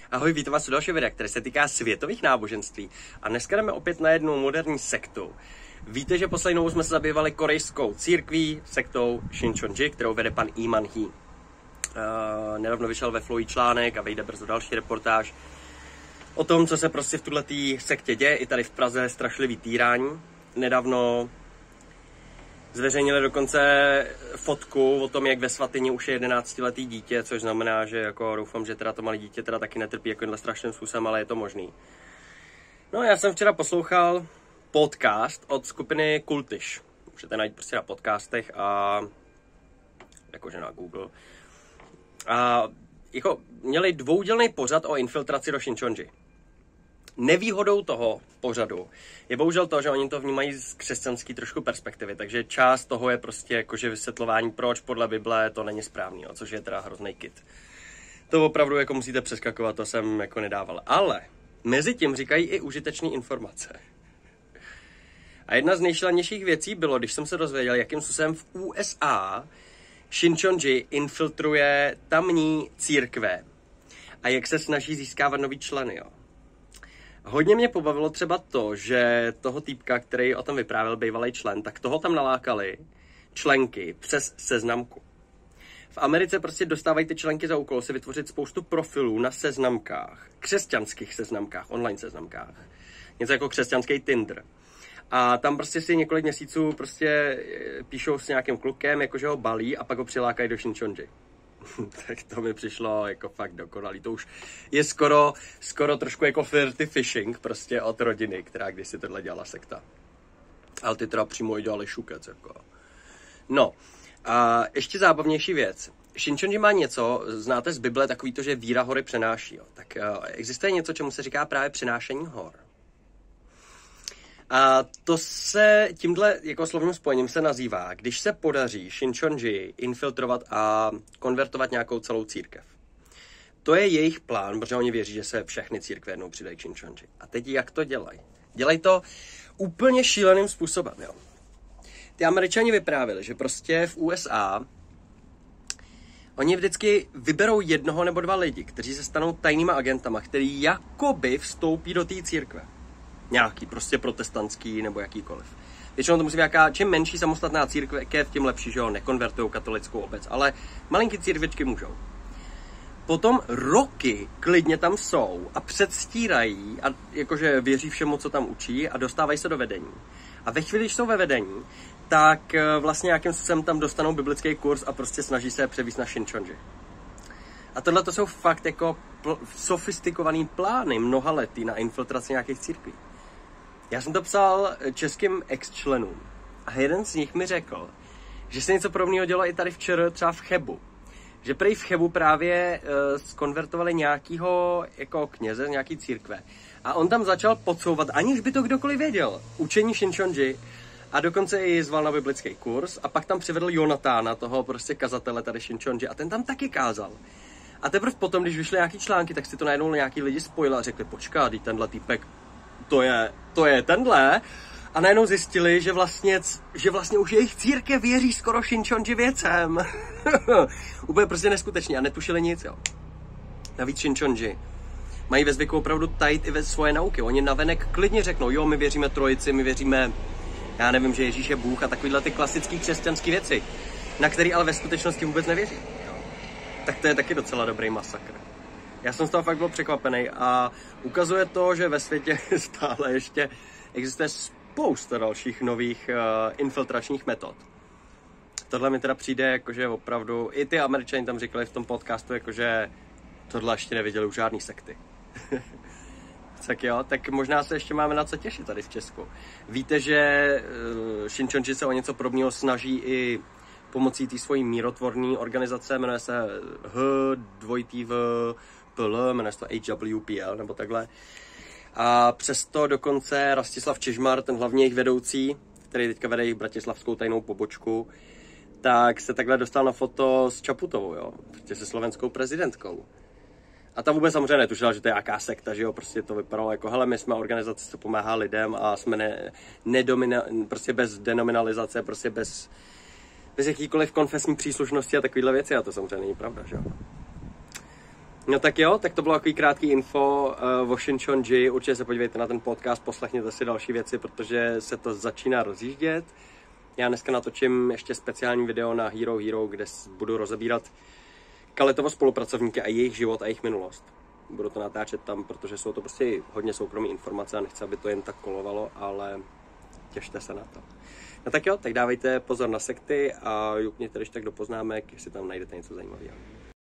Ahoj, vítám vás u dalšího videa, které se týká světových náboženství. A dneska jdeme opět na jednu moderní sektu. Víte, že poslední dobou jsme se zabývali korejskou církví, sektou Shincheonji, kterou vede pan Lee Man-hee. Nedávno vyšel ve Flowy článek a vyjde brzo další reportáž o tom, co se prostě v tuto sektě děje. I tady v Praze strašlivý týrání. Nedávno zveřejnili dokonce fotku o tom, jak ve svatyni už je 11letý dítě, což znamená, že jako doufám, že teda to malé dítě teda taky netrpí jako strašným způsobem, ale je to možný. No, já jsem včera poslouchal podcast od skupiny Kultish. Můžete najít prostě na podcastech a jakože na Google. A jako měli dvoudělný pořad o infiltraci do Shincheonji. Nevýhodou toho pořadu je bohužel to, že oni to vnímají z křesťanské trošku perspektivy, takže část toho je prostě jakože vysvětlování, proč podle Bible to není správný, což je teda hrozný kit. To opravdu jako musíte přeskakovat, to jsem jako nedával. Ale mezi tím říkají i užitečné informace. A jedna z nejšílenějších věcí bylo, když jsem se dozvěděl, jakým způsobem v USA Shincheonji infiltruje tamní církve a jak se snaží získávat nový členy, jo. Hodně mě pobavilo třeba to, že toho týpka, který o tom vyprávěl, bývalý člen, tak toho tam nalákali členky přes seznamku. V Americe prostě dostávají ty členky za úkol si vytvořit spoustu profilů na seznamkách, křesťanských seznamkách, online seznamkách. Něco jako křesťanský Tinder. A tam prostě si několik měsíců prostě píšou s nějakým klukem, jakože ho balí a pak ho přilákají do Shincheonji. Tak to mi přišlo jako fakt dokonalý. To už je skoro trošku jako flirty fishing prostě od rodiny, která kdysi tohle dělala sekta. Ale ty teda přímo dělali šukec, jako. No, a ještě zábavnější věc. Shincheonji má něco, znáte z Bible, takový to, že víra hory přenáší. Jo. Tak existuje něco, čemu se říká právě přenášení hor. A to se tímhle jako slovním spojením se nazývá, když se podaří Shincheonji infiltrovat a konvertovat nějakou celou církev. To je jejich plán, protože oni věří, že se všechny církve jednou přidají Shincheonji. A teď jak to dělají? Dělají to úplně šíleným způsobem, jo. Ty Američani vyprávěli, že prostě v USA oni vždycky vyberou jednoho nebo dva lidi, kteří se stanou tajnýma agentama, který jakoby vstoupí do té církve. Nějaký, prostě protestantský nebo jakýkoliv. Většinou to musí být nějaká, čím menší samostatná církev, tím lepší, že ho nekonvertují katolickou obec, ale malinký církvičky můžou. Potom roky klidně tam jsou a předstírají, a jakože věří všemu, co tam učí a dostávají se do vedení. A ve chvíli, když jsou ve vedení, tak vlastně nějakým způsobem tam dostanou biblický kurz a prostě snaží se převíst na Shincheonji. A tohle to jsou fakt jako sofistikovaný plány mnohaletý na infiltraci nějakých církví. Já jsem to psal českým ex-členům a jeden z nich mi řekl, že se něco podobného dělo i tady v ČR, třeba v Chebu. Že prý v Chebu právě skonvertovali nějakýho jako kněze z nějaký církve. A on tam začal podsouvat, aniž by to kdokoliv věděl, učení Shincheonji a dokonce i zval na biblický kurz a pak tam přivedl Jonatána, toho prostě kazatele tady Shincheonji a ten tam taky kázal. A teprve potom, když vyšly nějaký články, tak si to najednou nějaký lidi spojili a řekli, počkej, tenhle týpek, to je tenhle. A najednou zjistili, že vlastně už jejich církev věří skoro Shincheonji věcem. Úplně prostě neskutečně a netušili nic, jo. Navíc Shincheonji mají ve zvyku opravdu tajit i ve svoje nauky. Oni navenek klidně řeknou, jo, my věříme trojici, my věříme, já nevím, že Ježíš je Bůh a takovýhle ty klasické křesťanské věci, na který ale ve skutečnosti vůbec nevěří. Tak to je taky docela dobrý masakr. Já jsem z toho fakt byl překvapený a ukazuje to, že ve světě stále ještě existuje spousta dalších nových infiltračních metod. Tohle mi teda přijde, jakože opravdu, i ty Američani tam říkali v tom podcastu, jakože tohle ještě neviděli už žádný sekty. Tak jo, tak možná se ještě máme na co těšit tady v Česku. Víte, že Shincheonji se o něco podobného snaží i pomocí té svojí mírotvorné organizace, jmenuje se HVPL, jmenuje se to HWPL, nebo takhle. A přesto dokonce Rastislav Čižmar, ten hlavní jejich vedoucí, který teďka vede jejich bratislavskou tajnou pobočku, tak se takhle dostal na foto s Čaputovou, jo, prostě se slovenskou prezidentkou. A ta vůbec samozřejmě netušila, že to je jaká sekta, že jo, prostě to vypadalo jako, hele, my jsme organizace, co pomáhá lidem a jsme prostě bez denominalizace, prostě bez jakýkoliv konfesní příslušnosti a takovýhle věci, a to samozřejmě není pravda, že jo. No tak jo, tak to bylo takový krátký info o Shinchonji. Určitě se podívejte na ten podcast, poslechněte si další věci, protože se to začíná rozjíždět. Já dneska natočím ještě speciální video na Hero Hero, kde budu rozebírat Kaletovo spolupracovníky a jejich život a jejich minulost. Budu to natáčet tam, protože jsou to prostě hodně soukromé informace a nechci, aby to jen tak kolovalo, ale těšte se na to. No tak jo, tak dávejte pozor na sekty a jukněte když tak do poznámek, jestli tam najdete něco zajímavého.